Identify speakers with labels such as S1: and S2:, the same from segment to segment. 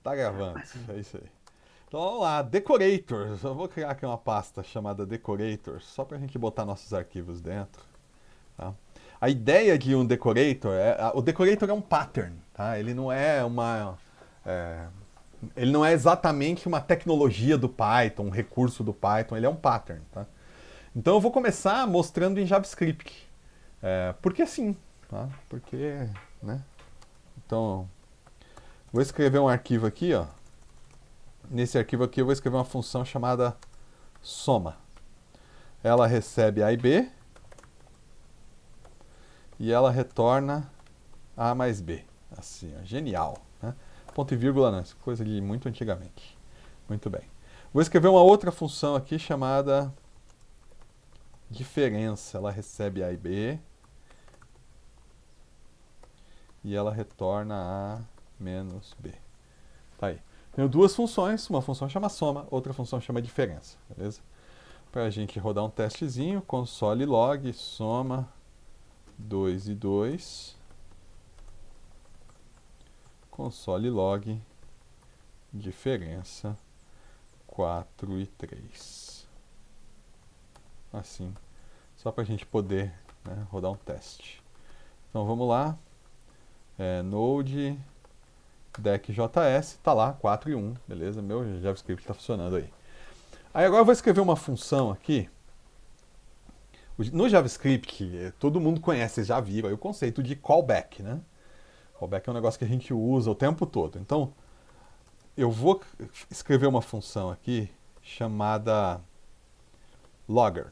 S1: Tá gravando, é isso aí. Então vamos lá, Decorators. Eu vou criar aqui uma pasta chamada Decorators, só pra gente botar nossos arquivos dentro. Tá? A ideia de um decorator o decorator é um pattern, tá? Ele não é é, ele não é exatamente uma tecnologia do Python, um recurso do Python, ele é um pattern, tá? Então eu vou começar mostrando em JavaScript. Porque sim, tá? Porque, né? Então, vou escrever um arquivo aqui, ó. Nesse arquivo aqui eu vou escrever uma função chamada soma. Ela recebe A e B e ela retorna A mais B. Assim, ó, genial. Né? Ponto e vírgula não, isso é coisa de muito antigamente. Muito bem. Vou escrever uma outra função aqui chamada diferença. Ela recebe A e B e ela retorna A menos B. Tá aí. Tenho duas funções, uma função chama soma, outra função chama diferença, beleza? Para a gente rodar um testezinho, console log, soma 2 e 2, console log, diferença 4 e 3. Assim, só para a gente poder, né, rodar um teste. Então vamos lá, node deckjs, tá lá, 4 e 1, beleza? Meu JavaScript está funcionando aí. Aí agora eu vou escrever uma função aqui. No JavaScript, todo mundo conhece, vocês já viram aí o conceito de callback, né? Callback é um negócio que a gente usa o tempo todo. Então, eu vou escrever uma função aqui chamada logger.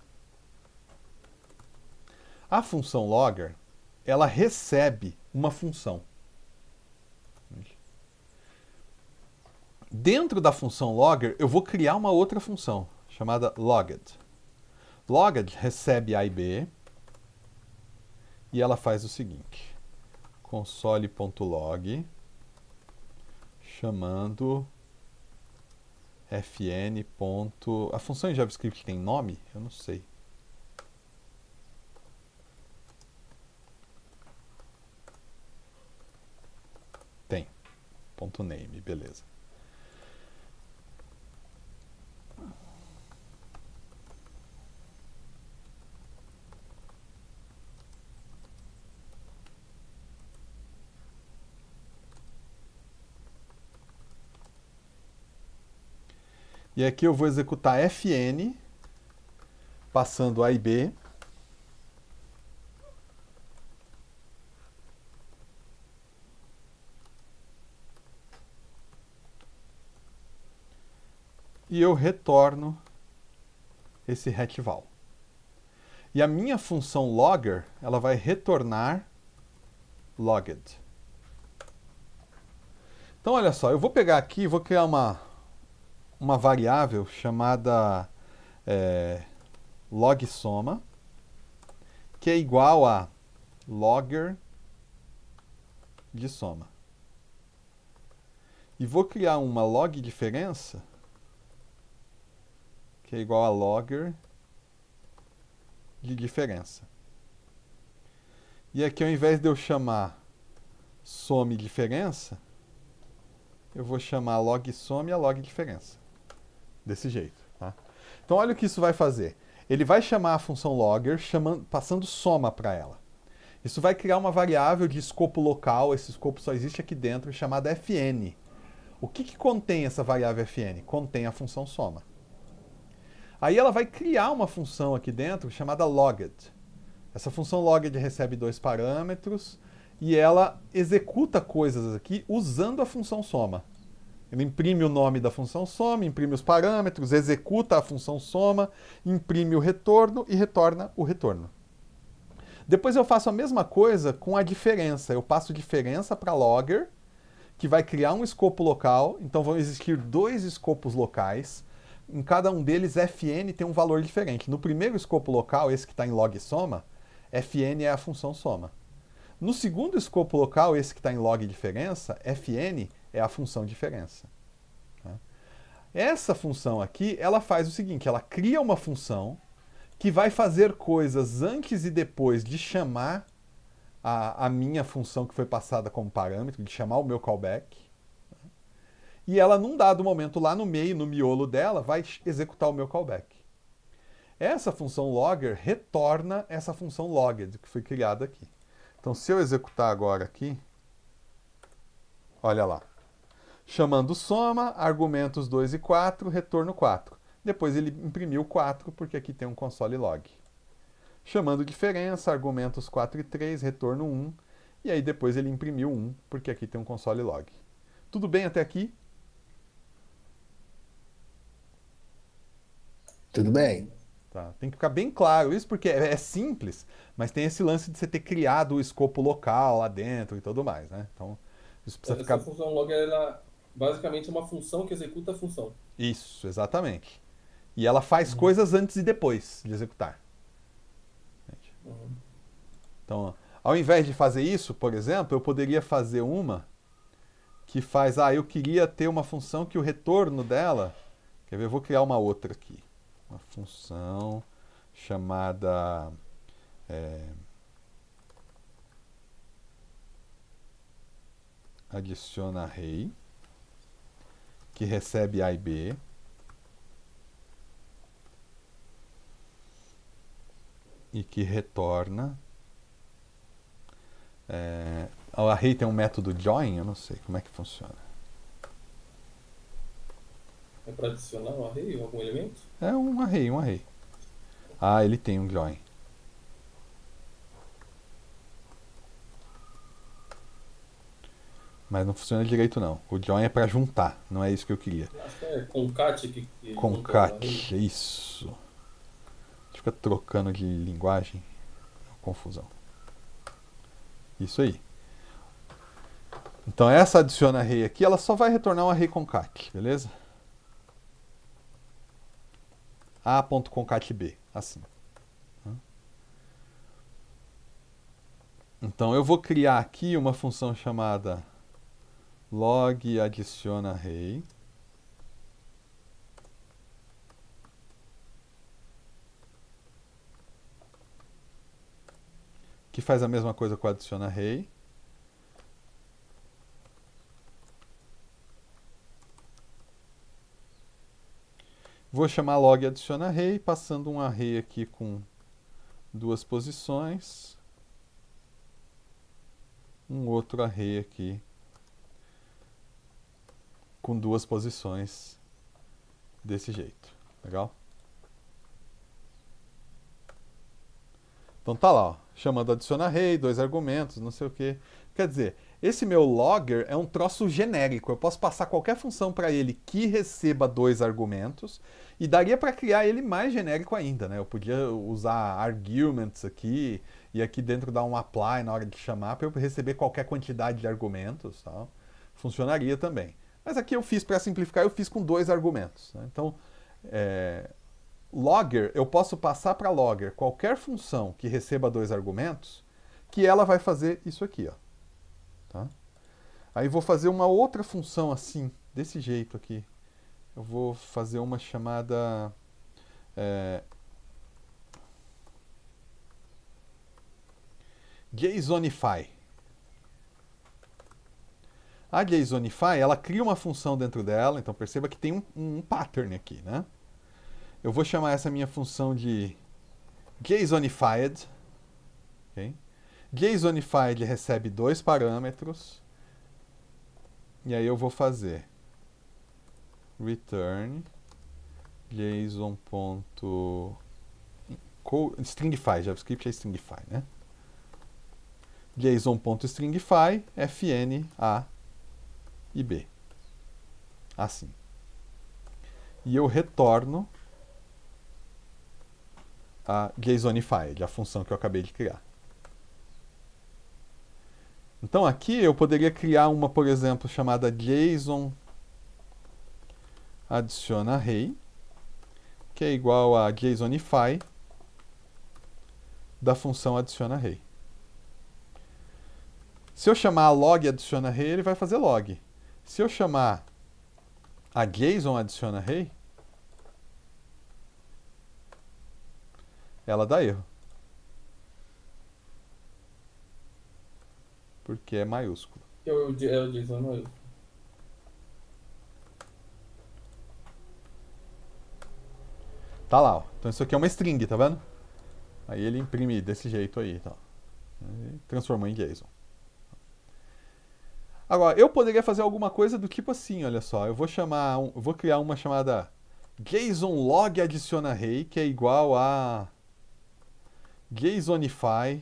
S1: A função logger, ela recebe uma função. Dentro da função logger, eu vou criar uma outra função chamada logged. Logged recebe A e B e ela faz o seguinte: console.log chamando fn. A função em JavaScript tem nome? Eu não sei. Tem. .name, beleza. E aqui eu vou executar fn, passando A e B. E eu retorno esse retval. E a minha função logger, ela vai retornar logged. Então olha só, eu vou pegar aqui e vou criar uma variável chamada logsoma, que é igual a logger de soma. E vou criar uma log diferença, que é igual a logger de diferença. E aqui, ao invés de eu chamar some diferença, eu vou chamar log some a log diferença. Desse jeito. Tá? Então, olha o que isso vai fazer. Ele vai chamar a função logger, passando soma para ela. Isso vai criar uma variável de escopo local, esse escopo só existe aqui dentro, chamada fn. O que contém essa variável fn? Contém a função soma. Aí ela vai criar uma função aqui dentro chamada logged. Essa função logged recebe dois parâmetros e ela executa coisas aqui usando a função soma. Ele imprime o nome da função soma, imprime os parâmetros, executa a função soma, imprime o retorno e retorna o retorno. Depois eu faço a mesma coisa com a diferença. Eu passo diferença para logger, que vai criar um escopo local. Então vão existir dois escopos locais. Em cada um deles, fn tem um valor diferente. No primeiro escopo local, esse que está em log soma, fn é a função soma. No segundo escopo local, esse que está em log diferença, fn é a função diferença. Tá? Essa função aqui, ela faz o seguinte, ela cria uma função que vai fazer coisas antes e depois de chamar a minha função que foi passada como parâmetro, de chamar o meu callback. e ela, num dado momento, lá no meio, no miolo dela, vai executar o meu callback. Essa função logger retorna essa função logged que foi criada aqui. Então, se eu executar agora aqui, olha lá. Chamando soma, argumentos 2 e 4, retorno 4. Depois ele imprimiu 4, porque aqui tem um console log. Chamando diferença, argumentos 4 e 3, retorno 1. E aí depois ele imprimiu 1, porque aqui tem um console log. Tudo bem até aqui?
S2: Tudo bem.
S1: Tá. Tem que ficar bem claro isso, porque é simples, mas tem esse lance de você ter criado o escopo local lá dentro e tudo mais, né? Então, isso precisa
S3: Essa
S1: ficar...
S3: função log ela basicamente é uma função que executa a função.
S1: Isso, exatamente. E ela faz
S3: Uhum.
S1: coisas antes e depois de executar.
S3: Uhum.
S1: Então, ao invés de fazer isso, por exemplo, eu poderia fazer uma que faz, eu queria ter uma função que o retorno dela, quer ver, eu vou criar uma outra aqui. Uma função chamada adiciona array, que recebe A e B. E que retorna. O array tem um método join, eu não sei como é que funciona.
S3: É para adicionar um array ou algum elemento?
S1: É um array, um array. Ele tem um join. Mas não funciona direito não. O join é para juntar, não é isso que eu queria.
S3: Acho que é concat que junta o
S1: Concat,
S3: array.
S1: isso. Fica trocando de linguagem. Confusão. Isso aí. Então essa adiciona array aqui, ela só vai retornar um array concat, beleza? A.concatb, assim. Então eu vou criar aqui uma função chamada log adiciona array. Que faz a mesma coisa com adiciona array. Vou chamar log adiciona array, passando um array aqui com duas posições. Um outro array aqui com duas posições desse jeito. Legal? Então tá lá, ó, chamando adiciona array, dois argumentos, não sei o que. Quer dizer, esse meu logger é um troço genérico. Eu posso passar qualquer função para ele que receba dois argumentos e daria para criar ele mais genérico ainda, né? Eu podia usar arguments aqui e aqui dentro dar um apply na hora de chamar para eu receber qualquer quantidade de argumentos, tal. Funcionaria também. Mas aqui eu fiz para simplificar, eu fiz com dois argumentos, né? Então, logger, eu posso passar para logger qualquer função que receba dois argumentos, que ela vai fazer isso aqui, ó. Tá? Aí vou fazer uma outra função assim, desse jeito aqui. Eu vou fazer uma chamada JSONify. A JSONify, ela cria uma função dentro dela, então perceba que tem um pattern aqui, né? Eu vou chamar essa minha função de JSONified. Okay? JSONified recebe dois parâmetros. E aí eu vou fazer return JSON.stringify, JavaScript é stringify, né? JSON.stringify, fn, a e b. Assim. E eu retorno a JSONified, a função que eu acabei de criar. Então aqui eu poderia criar uma, por exemplo, chamada JSON adiciona array, que é igual a JSONify da função adiciona array. Se eu chamar a log adiciona array, ele vai fazer log. Se eu chamar a JSON adiciona array, ela dá erro. Porque é maiúsculo.
S3: Que é o JSON maiúsculo.
S1: Tá lá, ó. Então isso aqui é uma string, tá vendo? Aí ele imprime desse jeito aí, tá? E transformou em JSON. Agora, eu poderia fazer alguma coisa do tipo assim, olha só. Eu vou criar uma chamada JSON log adiciona array, que é igual a JSONify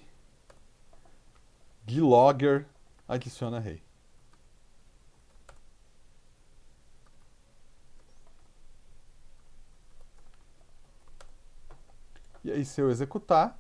S1: glogger adiciona array. E aí, se eu executar...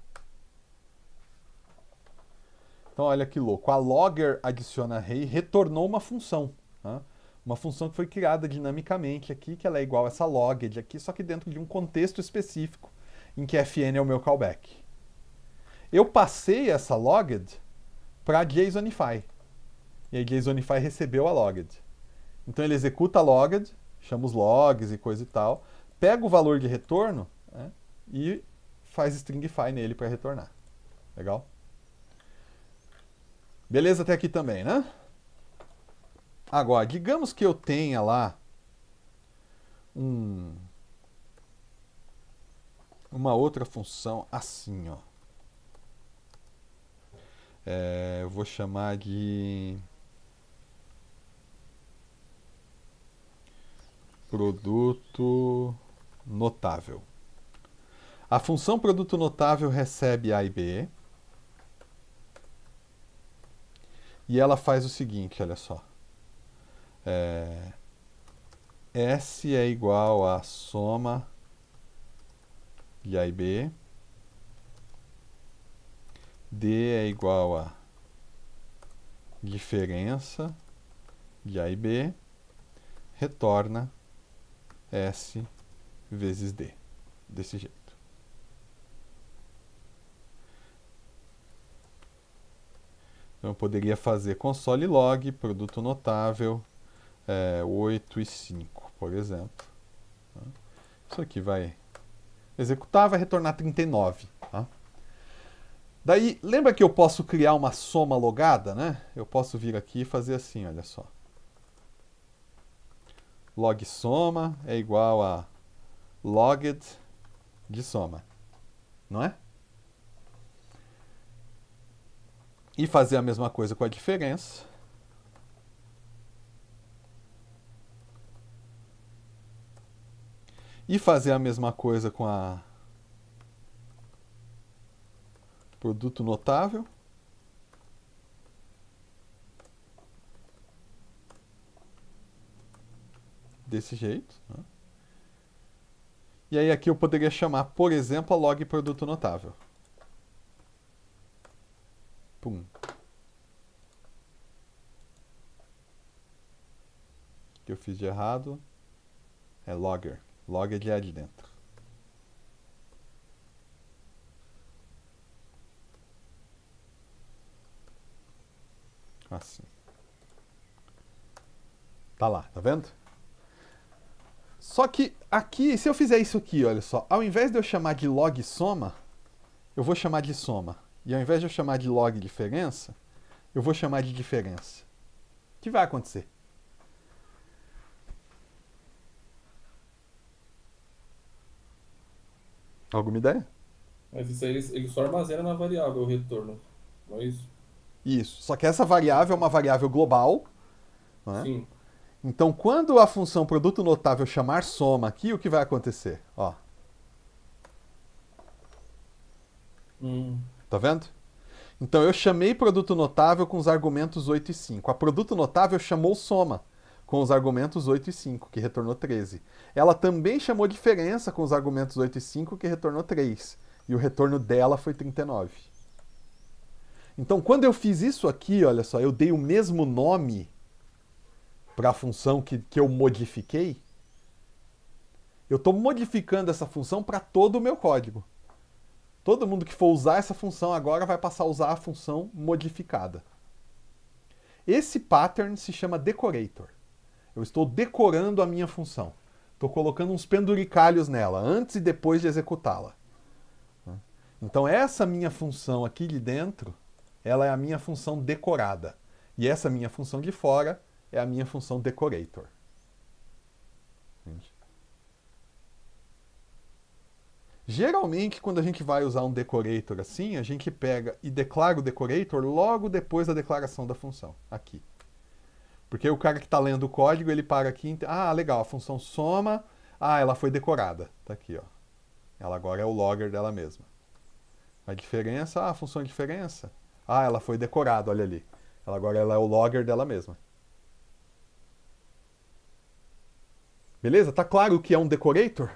S1: Então, olha que louco. A logger adiciona array retornou uma função. Tá? Uma função que foi criada dinamicamente aqui, que ela é igual a essa logged aqui, só que dentro de um contexto específico, em que fn é o meu callback. Eu passei essa logged para JSONify. E aí JSONify recebeu a logged. Então ele executa a logged, chama os logs e coisa e tal, pega o valor de retorno, né, e faz stringify nele para retornar. Legal? Beleza até aqui também, né? Agora, digamos que eu tenha lá uma outra função assim, ó. Eu vou chamar de produto notável. A função produto notável recebe A e B. E ela faz o seguinte, olha só. S é igual a soma de A e B. D é igual a diferença de A e B. Retorna S vezes D. Desse jeito. Então eu poderia fazer console log, produto notável, 8 e 5, por exemplo. Isso aqui vai executar, vai retornar 39. Tá? Daí, lembra que eu posso criar uma soma logada, né? Eu posso vir aqui e fazer assim, olha só. Log soma é igual a logged de soma, não é? E fazer a mesma coisa com a diferença. E fazer a mesma coisa com a produto notável. Desse jeito. Né? E aí aqui eu poderia chamar, por exemplo, a log produto notável. Pum. O que eu fiz de errado é logger. Logger é de dentro. Assim. Tá lá, tá vendo? Só que aqui, se eu fizer isso aqui, olha só, ao invés de eu chamar de log soma, eu vou chamar de soma. E ao invés de eu chamar de log diferença, eu vou chamar de diferença. O que vai acontecer? Alguma ideia?
S3: Mas isso aí ele só armazena na variável o retorno, não é isso?
S1: Isso. Só que essa variável é uma variável global. Não é?
S3: Sim.
S1: Então, quando a função produto notável chamar soma aqui, o que vai acontecer? Ó. Tá vendo? Então, eu chamei produto notável com os argumentos 8 e 5. A produto notável chamou soma com os argumentos 8 e 5, que retornou 13. Ela também chamou diferença com os argumentos 8 e 5, que retornou 3. E o retorno dela foi 39. Então, quando eu fiz isso aqui, olha só, eu dei o mesmo nome para a função que eu modifiquei. Eu estou modificando essa função para todo o meu código. Todo mundo que for usar essa função agora vai passar a usar a função modificada. Esse pattern se chama decorator. Eu estou decorando a minha função. Estou colocando uns penduricalhos nela, antes e depois de executá-la. Então essa minha função aqui de dentro, ela é a minha função decorada. E essa minha função de fora é a minha função decorator. Entende? Geralmente, quando a gente vai usar um decorator assim, a gente pega e declara o decorator logo depois da declaração da função, aqui. Porque o cara que está lendo o código, ele para aqui, ah, legal, a função soma, ah, ela foi decorada, tá aqui, ó. Ela agora é o logger dela mesma. A diferença, ah, a função de diferença, ah, ela foi decorada, olha ali. Ela é o logger dela mesma. Beleza? Tá claro o que é um decorator?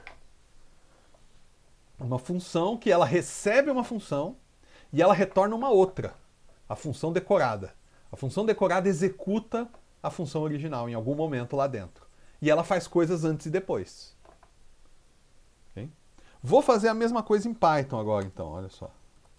S1: Uma função que ela recebe uma função e ela retorna uma outra, a função decorada. A função decorada executa a função original em algum momento lá dentro. E ela faz coisas antes e depois. Okay? Vou fazer a mesma coisa em Python agora, então, olha só.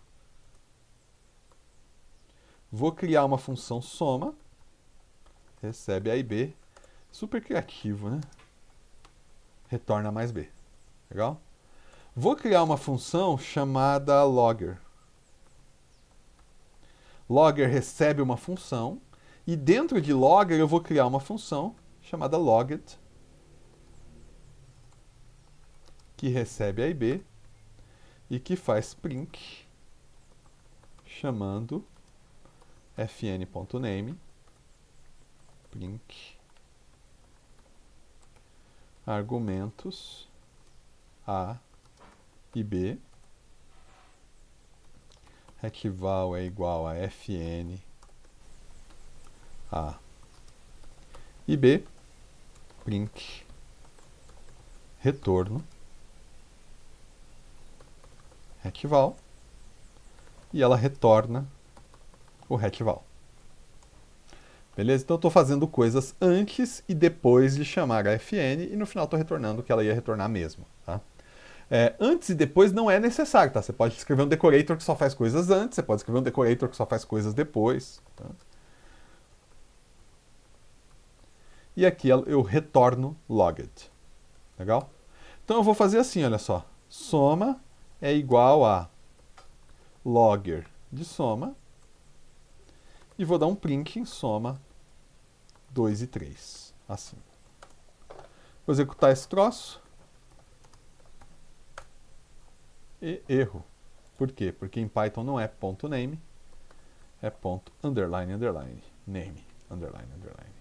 S1: Vou criar uma função soma, recebe A e B, super criativo, né? Retorna mais B. Legal? Vou criar uma função chamada logger. Logger recebe uma função e dentro de logger eu vou criar uma função chamada logged que recebe A e B e que faz print chamando fn.name print argumentos A e B. Requival é igual a fn A e B, print retorno requival e ela retorna o requival. Beleza? Então eu estou fazendo coisas antes e depois de chamar a fn e no final estou retornando o que ela ia retornar mesmo. Tá? Antes e depois não é necessário, tá? Você pode escrever um decorator que só faz coisas antes, você pode escrever um decorator que só faz coisas depois. Tá? E aqui eu retorno logged. Legal? Então eu vou fazer assim, olha só. Soma é igual a logger de soma. E vou dar um print em soma 2 e 3. Assim. Vou executar esse troço. E erro. Por quê? Porque em Python não é ponto .name, é ponto underline, underline, name, underline, underline.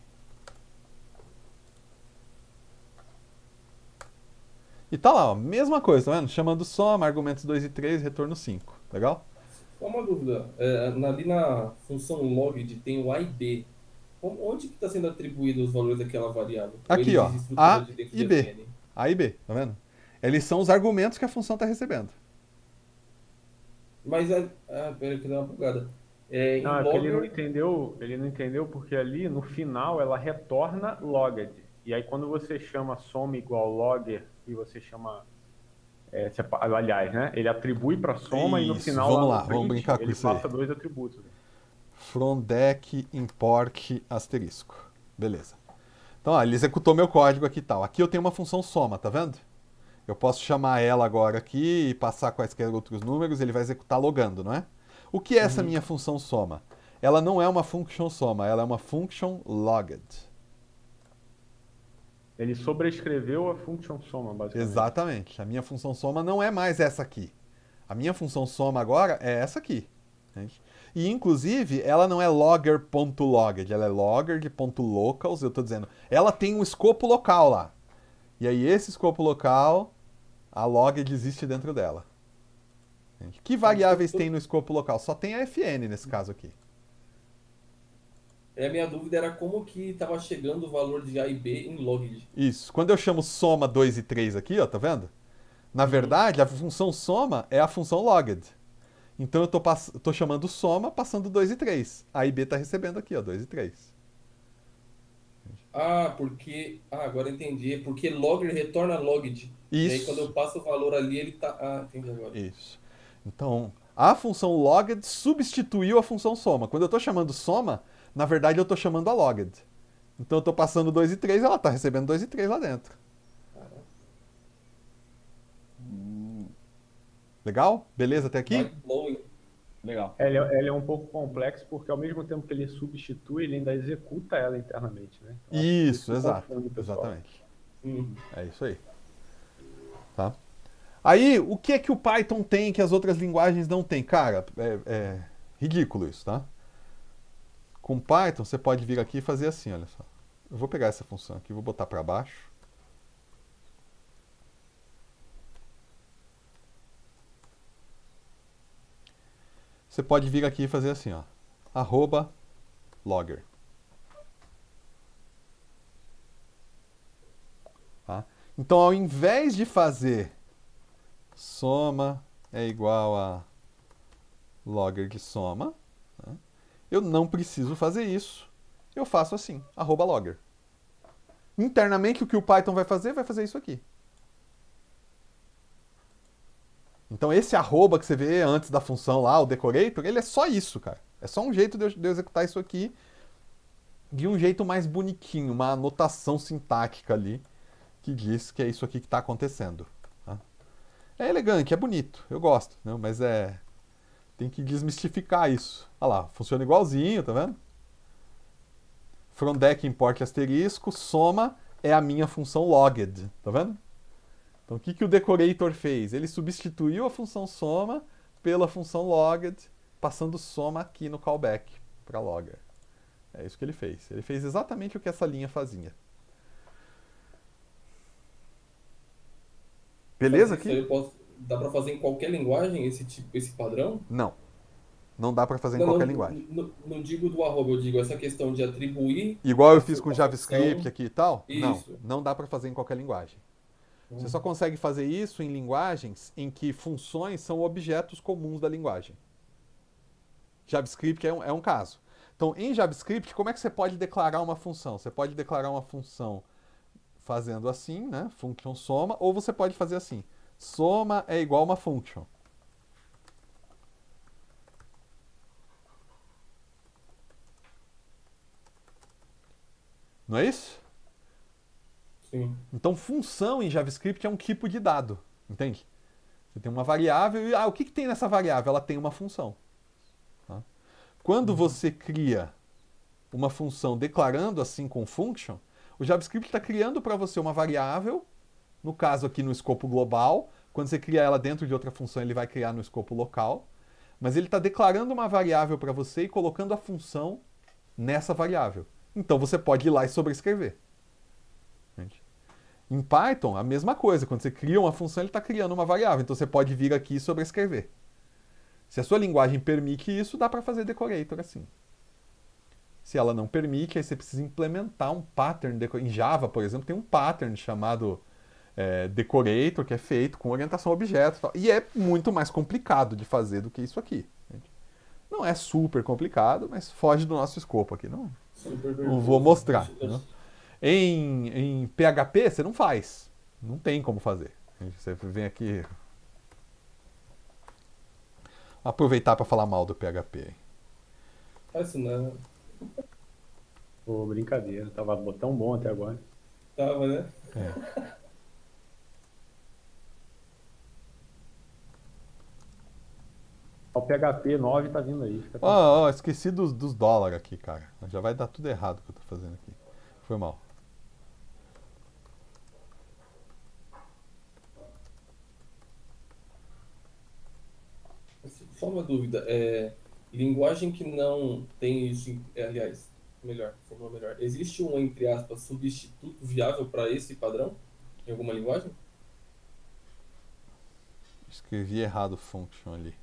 S1: E tá lá, ó, mesma coisa, tá vendo? Chamando soma, argumentos 2 e 3, retorno 5. Legal?
S3: Só uma dúvida. Ali na função logged tem o A e B. Onde que está sendo atribuído os valores daquela variável? Ou ele
S1: Aqui, ó,
S3: diz estrutura
S1: A
S3: de dentro
S1: e
S3: de
S1: B.
S3: fn?
S1: A e B, tá vendo? Eles são os argumentos que a função está recebendo.
S3: Mas, peraí que deu uma bugada. Em
S2: Não, é que
S3: logger,
S2: ele não entendeu porque ali no final ela retorna logged. E aí quando você chama soma igual logger e você chama, aliás, né? Ele atribui para soma e no
S1: Isso,
S2: final
S1: vamos
S2: lá
S1: lá,
S2: no
S1: vamos
S2: print
S1: brincar com
S2: ele
S1: isso aí.
S2: passa dois atributos.
S1: From deck import asterisco. Beleza. Então, ó, ele executou meu código aqui e tal. Aqui eu tenho uma função soma, tá vendo? Eu posso chamar ela agora aqui e passar quaisquer outros números, ele vai executar logando, não é? O que é essa minha função soma? Ela não é uma function soma, ela é uma function logged.
S2: Ele sobrescreveu a function soma, basicamente.
S1: Exatamente. A minha função soma não é mais essa aqui. A minha função soma agora é essa aqui. Entende? E, inclusive, ela não é logger.logged, ela é logger de .locals, eu estou dizendo. Ela tem um escopo local lá. E aí, esse escopo local, a logged existe dentro dela. Entende? Que variáveis tem no escopo local? Só tem a fn nesse caso aqui.
S3: a minha dúvida era como que estava chegando o valor de A e B em logged.
S1: Isso. Quando eu chamo soma 2 e 3 aqui, ó, tá vendo? Na verdade, a função soma é a função logged. Então eu tô chamando soma passando 2 e 3. A e B está recebendo aqui, ó, 2 e 3.
S3: Agora eu entendi. É porque logger retorna logged. E aí quando
S1: Isso.
S3: eu passo o valor ali, ele tá. Entendi agora.
S1: Isso. Então, a função logged substituiu a função soma. Quando eu estou chamando soma, na verdade eu estou chamando a logged. Então eu estou passando 2 e 3, ela está recebendo 2 e 3 lá dentro. Legal? Beleza até aqui?
S3: Mind-blowing.
S4: Legal.
S2: Ele é um pouco complexo porque ao mesmo tempo que ele substitui, ele ainda executa ela internamente, né? Então, acho que
S1: Isso,
S2: isso
S1: exato.
S2: confunde o pessoal.
S1: Exatamente. É isso aí. Tá? Aí, o que é que o Python tem que as outras linguagens não têm? Cara, é ridículo isso, tá? Com Python, você pode vir aqui e fazer assim, olha só. Eu vou pegar essa função aqui, vou botar para baixo. Você pode vir aqui e fazer assim, ó. @logger. Tá? Então, ao invés de fazer soma é igual a logger de soma, tá? Eu não preciso fazer isso. Eu faço assim, @logger. Internamente, o que o Python vai fazer isso aqui. Então, esse arroba que você vê antes da função lá, o decorator, ele é só isso, cara. É só um jeito de eu executar isso aqui de um jeito mais bonitinho, uma anotação sintática ali que diz que é isso aqui que está acontecendo. Tá? É elegante, é bonito, eu gosto, né? Mas tem que desmistificar isso. Olha lá, funciona igualzinho, tá vendo? From deck import asterisco, soma é a minha função logged, tá vendo? Então, o que o decorator fez? Ele substituiu a função soma pela função logged, passando soma aqui no callback para logger. É isso que ele fez. Ele fez exatamente o que essa linha fazia. Beleza aqui?
S3: Dá para fazer em qualquer linguagem esse padrão?
S1: Não. Não dá para fazer em qualquer linguagem.
S3: Não digo do arroba, eu digo essa questão de atribuir.
S1: Igual eu fiz com JavaScript aqui e tal?
S3: Isso.
S1: Não dá para fazer em qualquer linguagem. Você só consegue fazer isso em linguagens em que funções são objetos comuns da linguagem. JavaScript é um caso. Então, em JavaScript, como é que você pode declarar uma função? Você pode declarar uma função fazendo assim, né? Function soma, ou você pode fazer assim. Soma é igual a uma function. Não é isso?
S3: Sim.
S1: Então, função em JavaScript é um tipo de dado, entende? Você tem uma variável e, o que tem nessa variável? Ela tem uma função. Tá? Quando você cria uma função declarando assim com function, o JavaScript está criando para você uma variável, no caso aqui no escopo global. Quando você cria ela dentro de outra função, ele vai criar no escopo local. Mas ele está declarando uma variável para você e colocando a função nessa variável. Então você pode ir lá e sobrescrever. Em Python, a mesma coisa. Quando você cria uma função, ele está criando uma variável. Então você pode vir aqui e sobrescrever. Se a sua linguagem permite isso, dá para fazer decorator assim. Se ela não permite, aí você precisa implementar um pattern. Em Java, por exemplo, tem um pattern chamado decorator, que é feito com orientação a objeto. E, tal. E é muito mais complicado de fazer do que isso aqui. Não é super complicado, mas foge do nosso escopo aqui. Não vou mostrar. Não? Em PHP, você não faz. Não tem como fazer. Você vem aqui... Aproveitar para falar mal do PHP.
S3: Faz isso não.
S2: Pô, brincadeira. Tava tão bom até agora.
S3: Tava, né?
S2: O PHP 9 tá vindo aí.
S1: Esqueci dos dólares aqui, cara. Já vai dar tudo errado o que eu tô fazendo aqui. Foi mal.
S3: Só uma dúvida. Linguagem que não tem isso... aliás, forma melhor. Existe um, entre aspas, substituto viável para esse padrão? Em alguma linguagem?
S1: Escrevi errado function ali.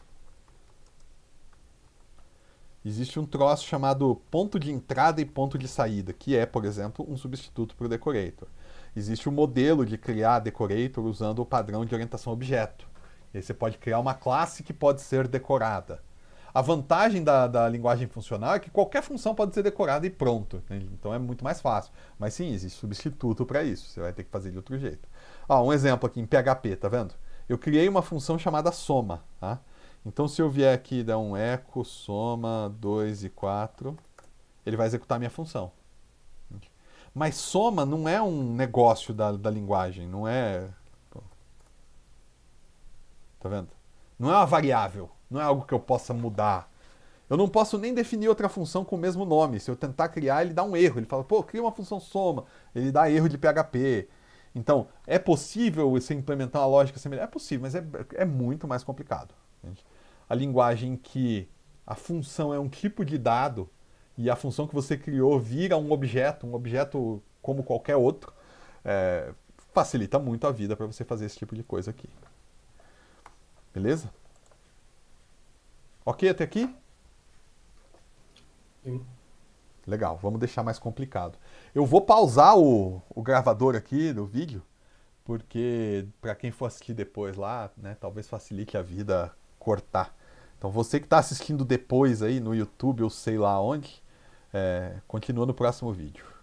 S1: Existe um troço chamado ponto de entrada e ponto de saída, que é, por exemplo, um substituto para o decorator. Existe um modelo de criar decorator usando o padrão de orientação a objeto. E aí você pode criar uma classe que pode ser decorada. A vantagem da linguagem funcional é que qualquer função pode ser decorada e pronto. Entende? Então é muito mais fácil. Mas sim, existe substituto para isso. Você vai ter que fazer de outro jeito. Um exemplo aqui em PHP, tá vendo? Eu criei uma função chamada soma. Tá? Então se eu vier aqui e dar um echo soma 2 e 4, ele vai executar a minha função. Mas soma não é um negócio da linguagem, não é... Tá vendo? Não é uma variável, não é algo que eu possa mudar. Eu não posso nem definir outra função com o mesmo nome. Se eu tentar criar, ele dá um erro. Ele fala, cria uma função soma. Ele dá erro de PHP. Então, é possível você implementar uma lógica semelhante? É possível, mas é muito mais complicado. Entende? A linguagem que a função é um tipo de dado e a função que você criou vira um objeto como qualquer outro, facilita muito a vida para você fazer esse tipo de coisa aqui. Beleza? Ok até aqui?
S3: Sim.
S1: Legal, vamos deixar mais complicado. Eu vou pausar o gravador aqui do vídeo, porque para quem for assistir depois lá, né, talvez facilite a vida cortar. Então você que está assistindo depois aí no YouTube ou sei lá onde, continua no próximo vídeo.